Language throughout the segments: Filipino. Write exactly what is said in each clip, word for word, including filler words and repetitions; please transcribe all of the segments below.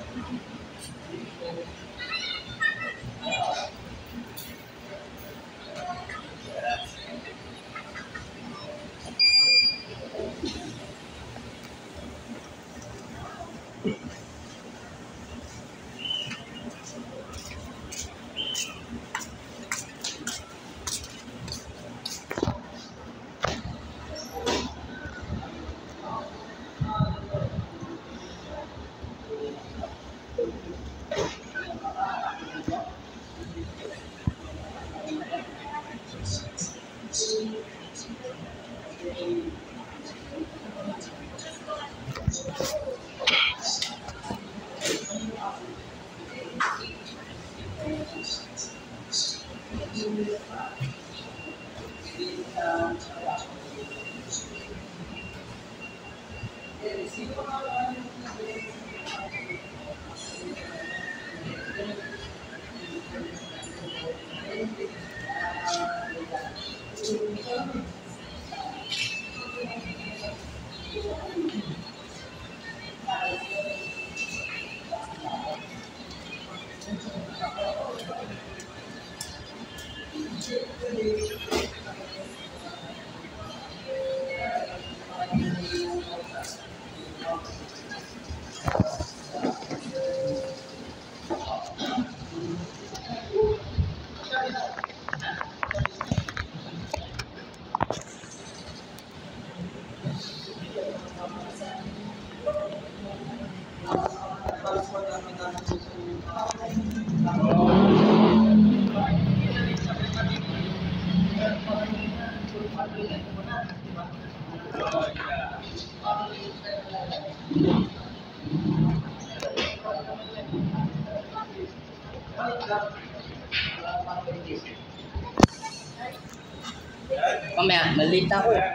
Mamaya, malilate na ako eh.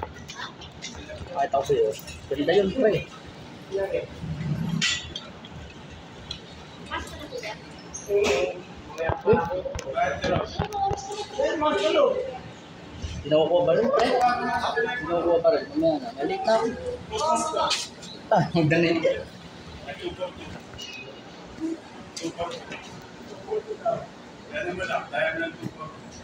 Kahit ako sa'yo. Ganda yun, pre. Kinukuha ba rin, pre? Kinukuha ba rin? Mamaya na, malilate na ako. Ah, magdanin yan. Yan mo lang, dahil ng tupo.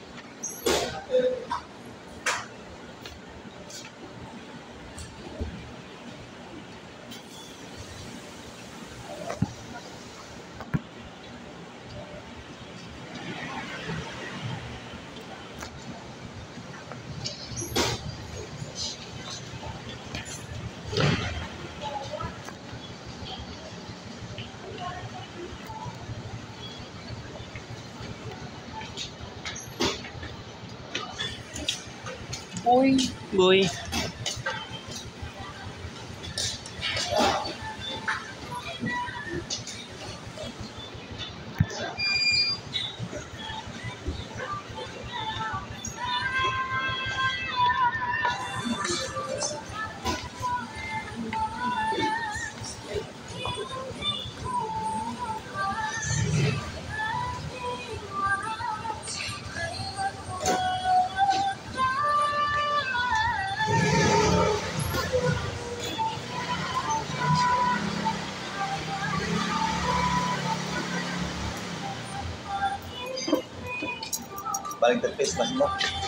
Boy. Boy. Balik the face mask mo.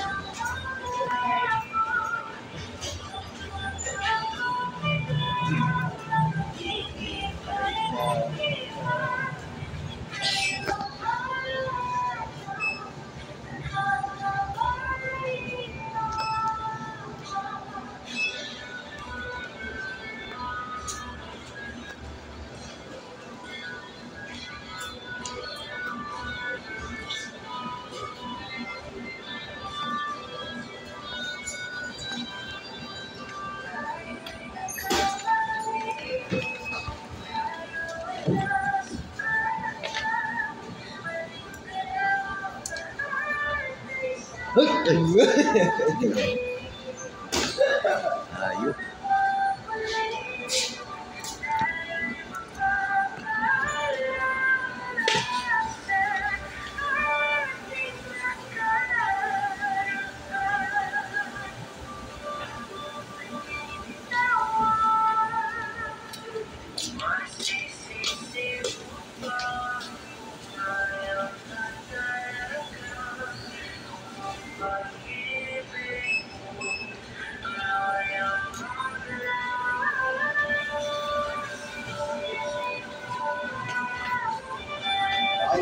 Ayuh.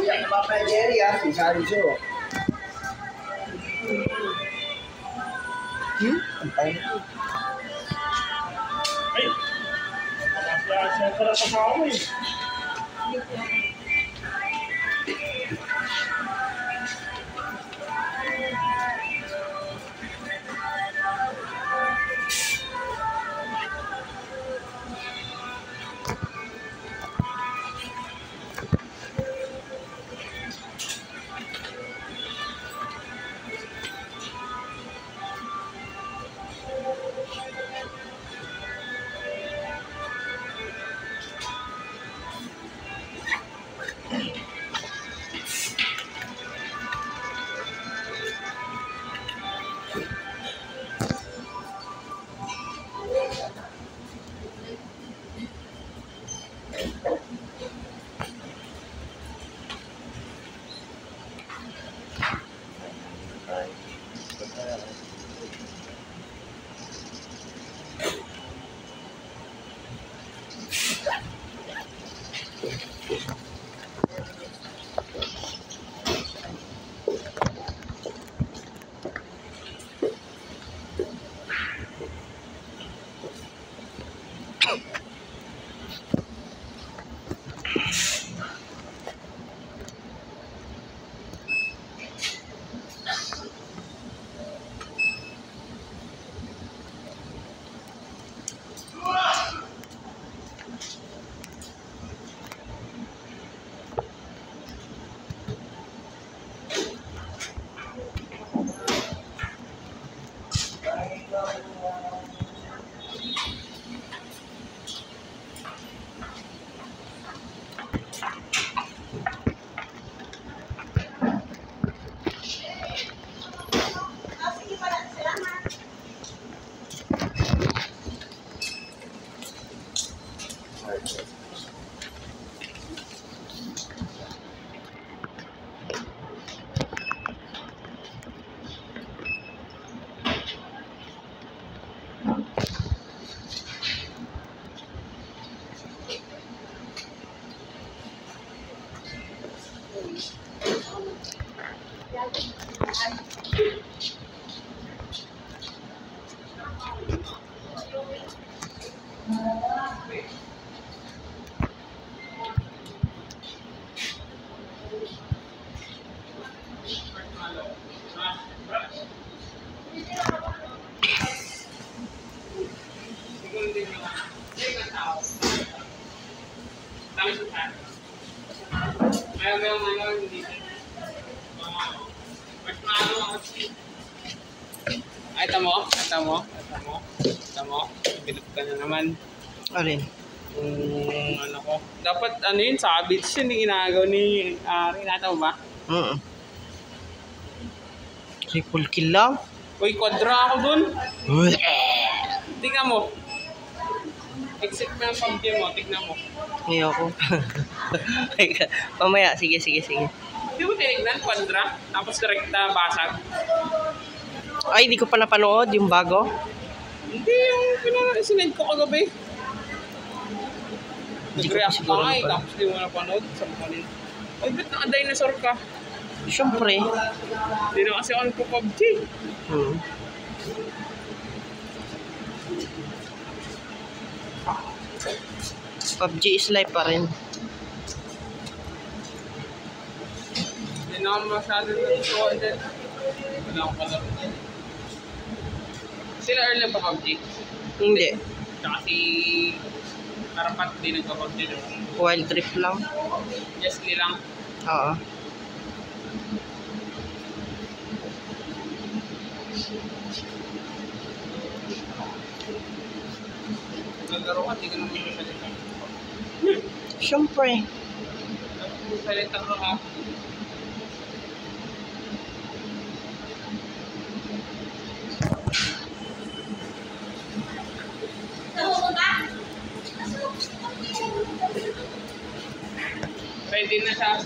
Iyak na Papa Jerry ah, si Sariso. Hmm? Ang tayo na ito. Ay! Siya pala sa ako eh. Ay, tamo, tamo, tamo, tamo, bilog ka na naman. Alin? Yung ano ko. Dapat ano yun, sabits yun yung ginagawa ni Ari. Nata mo ba? Mm. Triple kill lang? Uy, quadra ako dun. Tingnan mo. Exit mo yung P U B G mo, tignan mo. Ngayon ko. Mamaya, sige, sige, sige. Hindi mo tinignan, quadra, tapos direkta basag. Ay, di ko pa napanood yung bago. Hindi, yung pinag- sinend ko kagabi. Hindi ko Nag-react pa ka siguro nga eh, napanood. tapos di mo napanood. Sabi ko rin, ay, ba't naka-dinosaur ka? Siyempre. Hindi na kasi ako nagpo-P U B G. Hmm. P U B G is life pa rin. Hindi na ako masyado natutuwa din. Wala akong kalaro. Sila Earl na pa P U B G. Hindi. Tsaka si Karapat di nagpa-P U B G doon. Wild trip lang. Just nilang. Oo. Naglaro ka, di ka naman masalita. Siyempre. Salita ka ka. Ready na siya.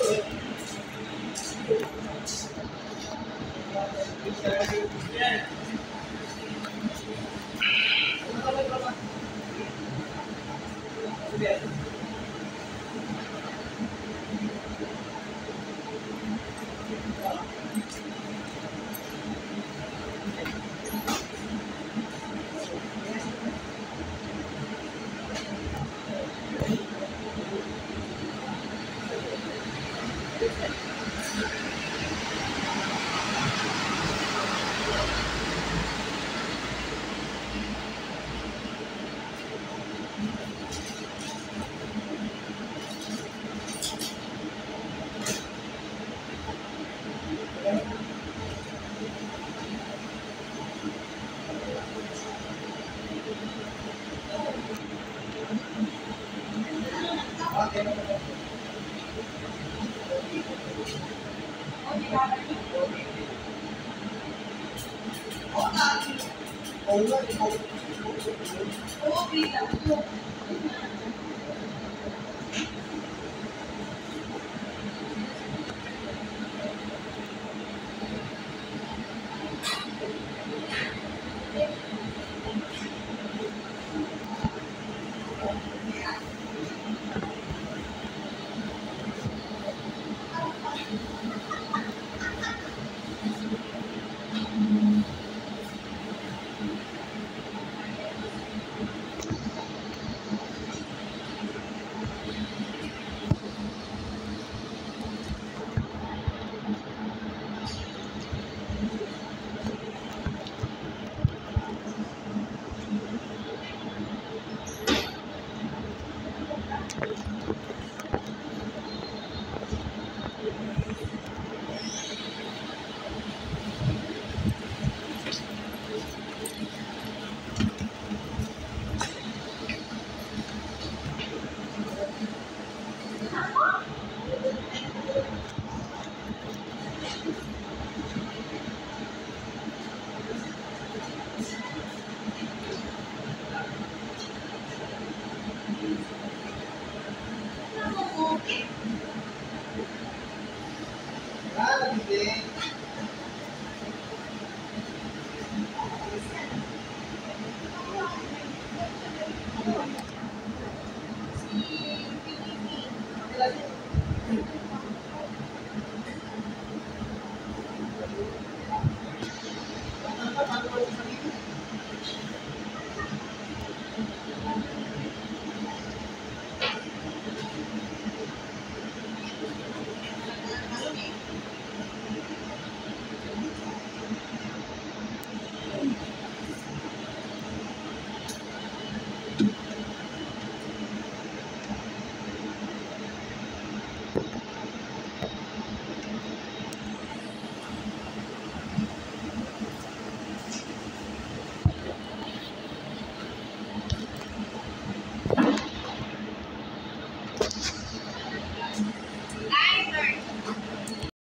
Ah, hindi.